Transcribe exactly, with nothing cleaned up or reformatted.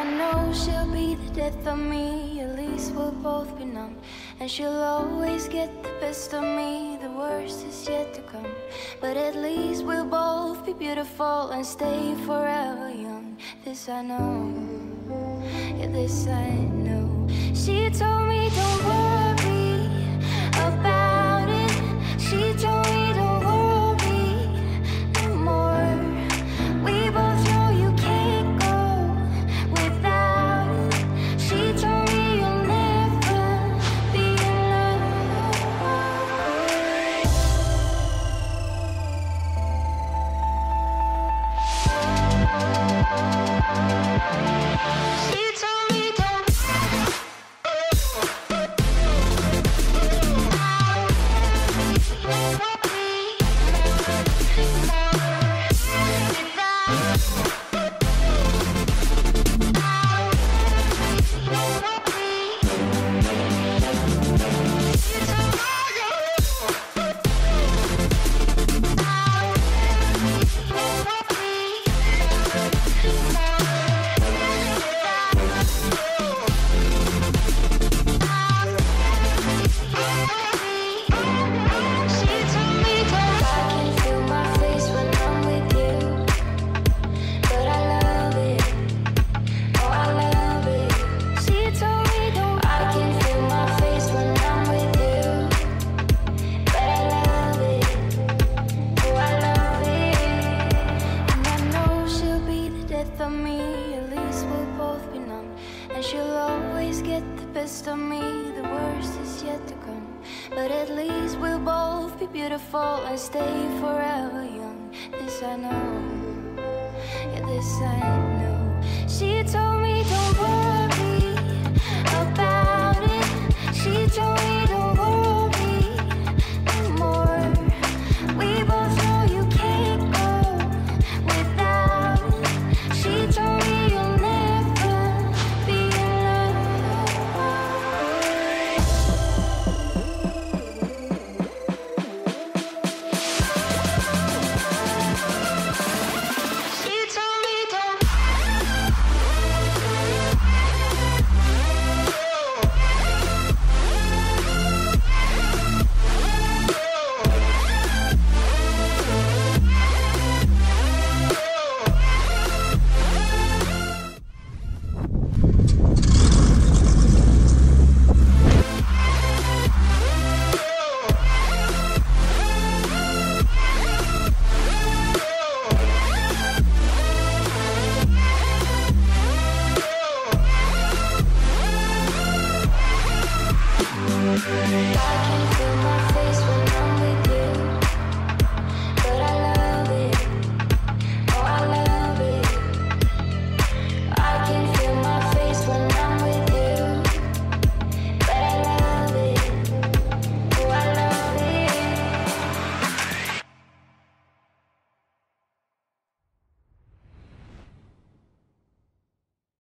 know she'll be the death of me. At least we'll both be numb. And she'll always get the best of me. The worst is yet to come. But at least we'll both be beautiful and stay forever young. This I know, yeah, this I know. She told me don't worry about it. She told me don't worry no more. We both know you can't go without it. She told me you'll never be alone. She told me don't of me, at least we'll both be numb. And she'll always get the best of me. The worst is yet to come. But at least we'll both be beautiful and stay forever young. This I know, yeah, this I know. She told me don't worry about it. She told me don't worry no more. We both know you can't go without it. She told me you'll never be alone. She told me don't. I can feel my